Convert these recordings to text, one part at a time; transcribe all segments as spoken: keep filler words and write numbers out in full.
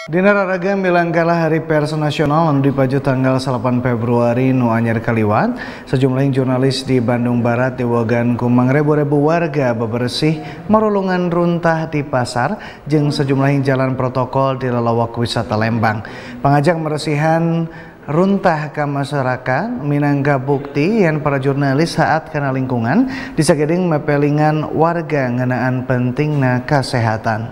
Dina raraga milangkala Hari Pers Nasional anu dipaju tanggal salapan Februari nu anyar kaliwat, sejumlah jurnalis di Bandung Barat diwogan ku mangrebu-rebu warga bebersih marulungan runtah di pasar jeung sejumlah jalan protokol di lelawak wisata Lembang. Pangajak meresihan runtah ke masyarakat minangka bukti yang para jurnalis saat kena lingkungan disageding mepelingan warga ngenaan pentingna kesehatan.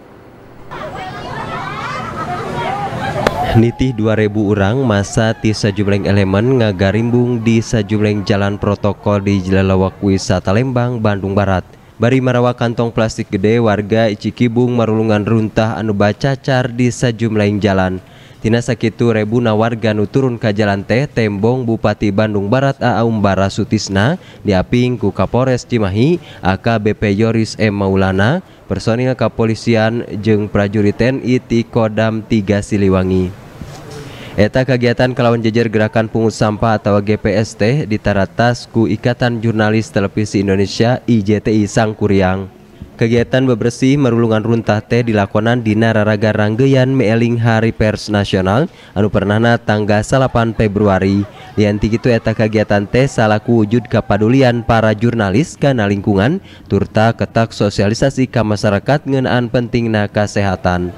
Nitih dua ribu orang masa ti sajumlah elemen ngagarimbung di sajumlah jalan protokol di Jelalawak Wisata Lembang, Bandung Barat. Bari marawa kantong plastik gede warga Cikibung marulungan runtah anu bacacar di sajumlah jalan. Tina sakitu rebuna warga nu turun ka jalan teh tembong Bupati Bandung Barat A A Umbara Sutisna diaping ku Kapolres Cimahi A K B P Yoris M Maulana, personil kepolisian jeung prajurit T N I ti Kodam tiga Siliwangi. Eta kegiatan kalawan jejer gerakan pungut sampah atau G P S T ditaratas ku Ikatan Jurnalis Televisi Indonesia I J T I Sangkuriang. Kegiatan bebersih marulungan runtah teh dilakonan dina raraga ranggeyan meeling Hari Pers Nasional anu pernahna tanggal salapan Februari. Lian ti kitu eta kegiatan teh salaku wujud kapadulian para jurnalis kana lingkungan turta ketak sosialisasi ka masyarakat ngeunaan pentingna kesehatan.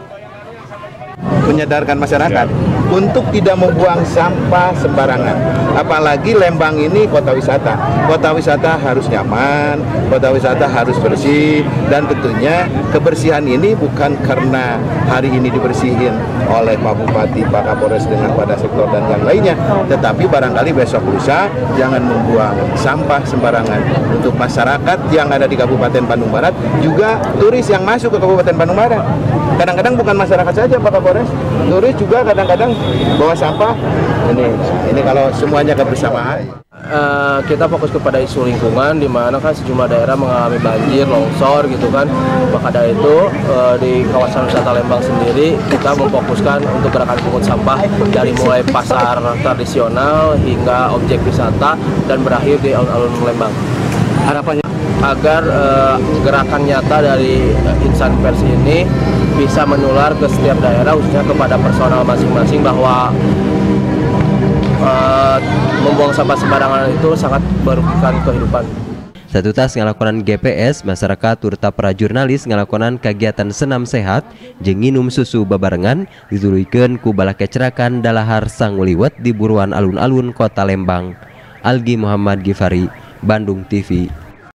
Menyadarkan masyarakat untuk tidak membuang sampah sembarangan. Apalagi Lembang ini kota wisata. Kota wisata harus nyaman, kota wisata harus bersih, dan tentunya kebersihan ini bukan karena hari ini dibersihin oleh Pak Bupati, Pak Kapolres dengan pada sektor dan yang lainnya, tetapi barangkali besok lusa jangan membuang sampah sembarangan. Untuk masyarakat yang ada di Kabupaten Bandung Barat, juga turis yang masuk ke Kabupaten Bandung Barat. Kadang-kadang bukan masyarakat saja Pak Kapolres, turis juga kadang-kadang bawa sampah. Ini, ini kalau semuanya kebersamaan. Uh, kita fokus kepada isu lingkungan, di mana kan sejumlah daerah mengalami banjir, longsor gitu kan. Maka dari itu uh, di kawasan wisata Lembang sendiri kita memfokuskan untuk gerakan pungut sampah dari mulai pasar tradisional hingga objek wisata dan berakhir di alun-alun Lembang. Harapannya agar uh, gerakan nyata dari uh, insan pers ini bisa menular ke setiap daerah, khususnya kepada personal masing-masing, bahwa uh, membuang sampah sembarangan itu sangat merugikan kehidupan. Satu tas ngalakonan G P S, masyarakat turta para jurnalis ngalakonan kegiatan senam sehat jeung nginum susu babarengan dituluykeun ku bala kecerakan dalahar sanguliwet di buruan alun-alun kota Lembang. Algi Muhammad Gifari, Bandung T V.